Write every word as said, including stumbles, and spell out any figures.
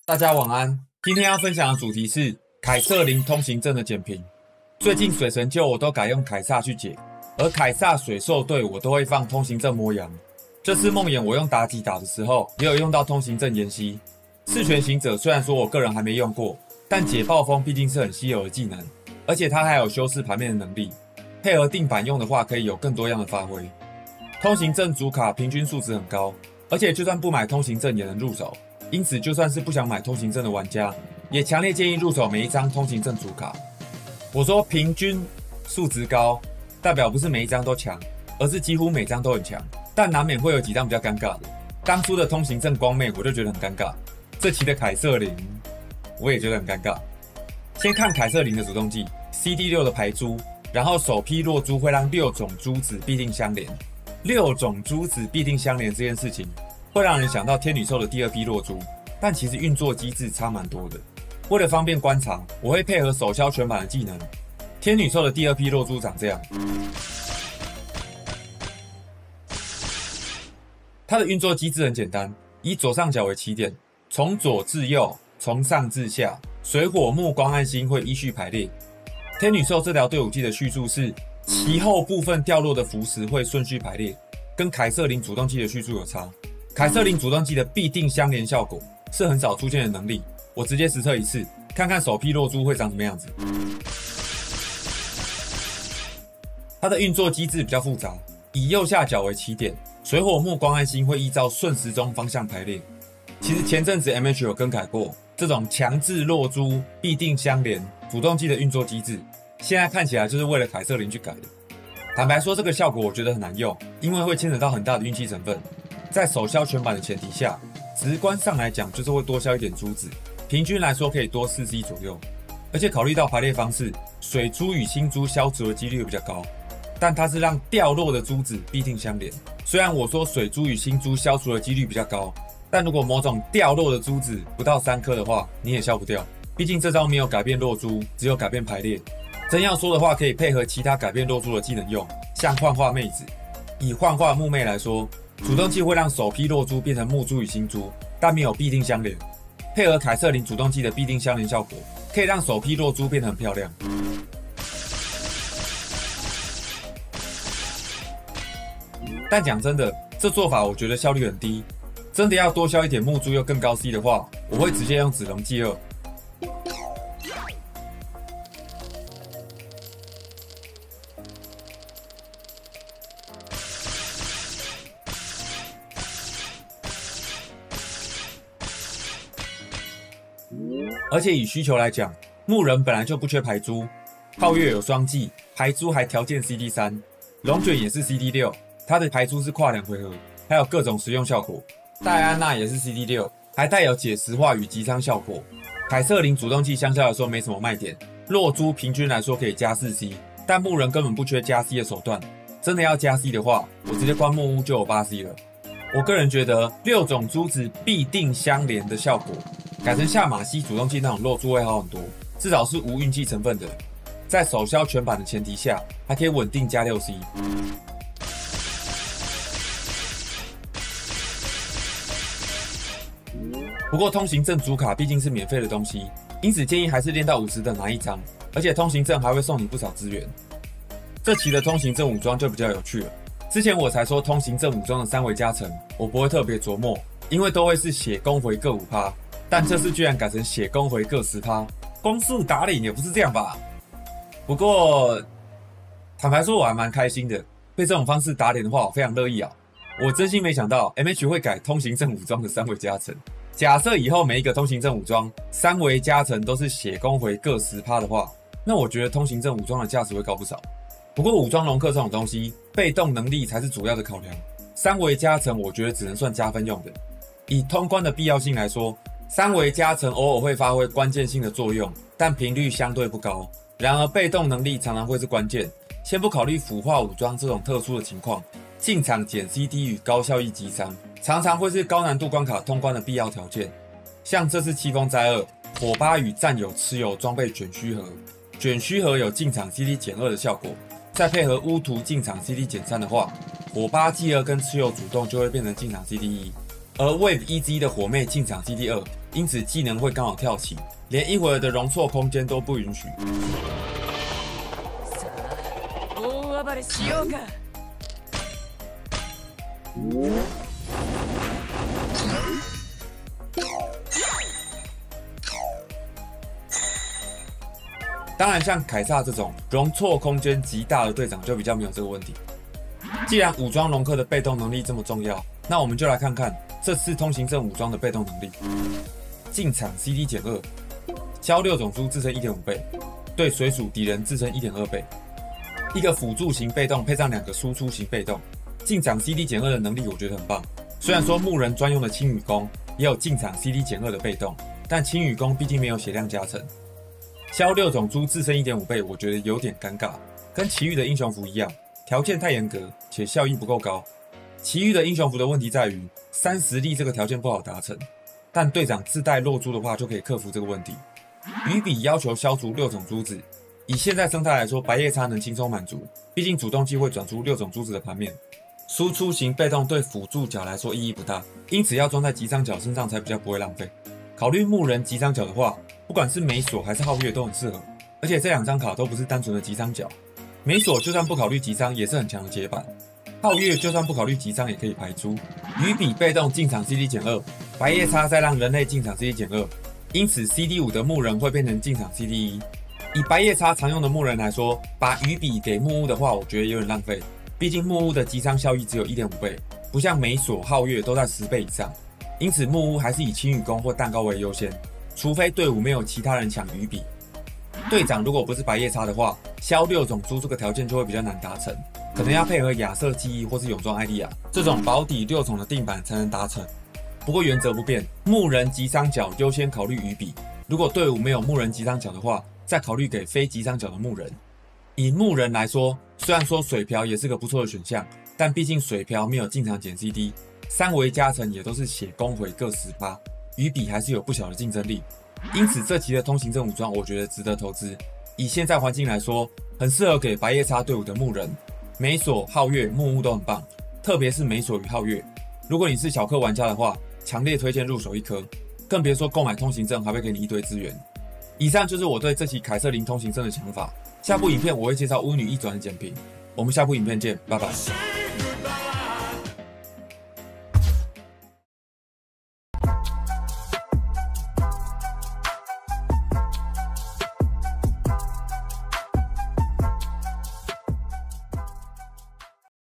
大家晚安。今天要分享的主题是凯瑟琳通行证的简评。最近水神救我都改用凯撒去解，而凯撒水兽队我都会放通行证摸羊。这次梦魇我用妲己打的时候，也有用到通行证研习。四权行者虽然说我个人还没用过，但解暴风毕竟是很稀有的技能，而且它还有修饰盘面的能力，配合定版用的话，可以有更多样的发挥。通行证主卡平均数值很高，而且就算不买通行证也能入手。因此，就算是不想买通行证的玩家，也强烈建议入手每一张通行证主卡。我说平均数值高，代表不是每一张都强，而是几乎每张都很强。但难免会有几张比较尴尬的。当初的通行证光妹我就觉得很尴尬，这期的凯瑟琳我也觉得很尴尬。先看凯瑟琳的主动技 C D 六 的排珠，然后首批落珠会让六种珠子必定相连。六种珠子必定相连这件事情，会让人想到天女兽的第二批落珠，但其实运作机制差蛮多的。为了方便观察，我会配合手消全版的技能。天女兽的第二批落珠长这样，它的运作机制很简单，以左上角为起点，从左至右，从上至下，水火木光和星会依序排列。天女兽这条队伍技的叙述是，其后部分掉落的符石会顺序排列，跟凯瑟琳主动技的叙述有差。凯瑟琳主动技的必定相连效果是很少出现的能力，我直接实测一次，看看首批落珠会长什么样子。它的运作机制比较复杂，以右下角为起点，水火木光和星会依照顺时钟方向排列。其实前阵子 M H 有更改过这种强制落珠必定相连主动技的运作机制，现在看起来就是为了凯瑟琳去改的。坦白说，这个效果我觉得很难用，因为会牵扯到很大的运气成分。在手消全版的前提下，直观上来讲就是会多消一点珠子，平均来说可以多 四 C 左右。而且考虑到排列方式，水珠与星珠消除的几率比较高，但它是让掉落的珠子必定相连。虽然我说水珠与星珠消除的几率比较高，但如果某种掉落的珠子不到三颗的话，你也消不掉。毕竟这招没有改变落珠，只有改变排列。真要说的话，可以配合其他改变落珠的技能用，像幻化妹子。以幻化木妹来说，主动技会让首批落珠变成木珠与星珠，但没有必定相连。配合凯瑟琳主动技的必定相连效果，可以让首批落珠变得很漂亮。但讲真的，这做法我觉得效率很低。真的要多消一点木珠又更高 C 的话，我会直接用紫龙技二。而且以需求来讲，木人本来就不缺排珠，皓月有双技，排珠还条件 C D 三，龙卷也是 C D 六，它的排珠是跨两回合，还有各种实用效果。戴安娜也是 C D 六，还带有解石化与击伤效果。凯瑟琳主动技相较来说没什么卖点，落珠平均来说可以加 四 C， 但木人根本不缺加 C 的手段。真的要加 C 的话，我直接关木屋就有 八 C 了。我个人觉得六种珠子必定相连的效果，改成下马西主动技那种落珠会好很多，至少是无运气成分的。在手消全版的前提下，还可以稳定加 六 C。不过通行证主卡毕竟是免费的东西，因此建议还是练到五十等拿一张，而且通行证还会送你不少资源。这期的通行证武装就比较有趣了。之前我才说通行证武装的三维加成，我不会特别琢磨，因为都会是血攻回各 百分之五， 但这次居然改成血攻回各 百分之十， 光速打脸也不是这样吧？不过坦白说我还蛮开心的，被这种方式打脸的话我非常乐意啊。我真心没想到 M H 会改通行证武装的三维加成。假设以后每一个通行证武装三维加成都是血攻回各 百分之十 的话，那我觉得通行证武装的价值会高不少。不过武装龙克这种东西，被动能力才是主要的考量，三维加成我觉得只能算加分用的。以通关的必要性来说，三维加成偶尔会发挥关键性的作用，但频率相对不高。然而被动能力常常会是关键。先不考虑腐化武装这种特殊的情况，进场减 C D 与高效益击伤常常会是高难度关卡通关的必要条件。像这次七风灾二，火巴与战友蚩尤装备卷须盒，卷须盒有进场 C D 减二的效果，再配合乌图进场 C D 减三的话，火巴继二跟蚩尤主动就会变成进场 C D 一。 而 Wave E Z 的火妹进场 C D 二，因此技能会刚好跳起，连一会儿的容错空间都不允许。当然，像凯撒这种容错空间极大的队长就比较没有这个问题。既然武装龙克的被动能力这么重要，那我们就来看看这次通行证武装的被动能力。进场 C D 减二，消六种猪自身 一点五 倍，对水属敌人自身 一点二 倍。一个辅助型被动配上两个输出型被动，进场 C D 减二的能力我觉得很棒。虽然说牧人专用的轻羽弓也有进场 C D 减二的被动，但轻羽弓毕竟没有血量加成。消六种猪自身 一点五 倍，我觉得有点尴尬，跟其余的英雄服一样，条件太严格且效益不够高。其余的英雄服的问题在于三十粒这个条件不好达成，但队长自带落珠的话就可以克服这个问题。鱼比要求消除六种珠子，以现在生态来说，白夜叉能轻松满足，毕竟主动机会转出六种珠子的盘面。输出型被动对辅助角来说意义不大，因此要装在击伤角身上才比较不会浪费。考虑牧人击伤角的话，不管是美索还是皓月都很适合，而且这两张卡都不是单纯的击伤角。美索就算不考虑击伤也是很强的接板，皓月就算不考虑击伤也可以排出。鱼比被动进场 C D 减二，白夜叉再让人类进场 C D 减二，因此 C D 五的牧人会变成进场 C D 一。以白夜叉常用的牧人来说，把鱼比给木屋的话，我觉得有点浪费。毕竟木屋的击伤效益只有 一点五 倍，不像美索、皓月都在十倍以上，因此木屋还是以轻羽弓或蛋糕为优先，除非队伍没有其他人抢鱼比。队长如果不是白夜叉的话，消六种猪这个条件就会比较难达成，可能要配合亚瑟记忆或是泳装艾莉亚这种保底六种的定板才能达成。不过原则不变，牧人击伤角优先考虑鱼比，如果队伍没有牧人击伤角的话，再考虑给非击伤角的牧人。以牧人来说，虽然说水瓢也是个不错的选项，但毕竟水瓢没有进场减 C D， 三维加成也都是血攻回各 百分之十， 鱼比还是有不小的竞争力。因此这期的通行证武装我觉得值得投资。以现在环境来说，很适合给白夜叉队伍的牧人、美索、皓月、木屋都很棒，特别是美索与皓月。如果你是小氪玩家的话，强烈推荐入手一颗，更别说购买通行证还会给你一堆资源。以上就是我对这期凯瑟琳通行证的想法。下部影片我会介绍巫女一转的简评，我们下部影片见，拜拜。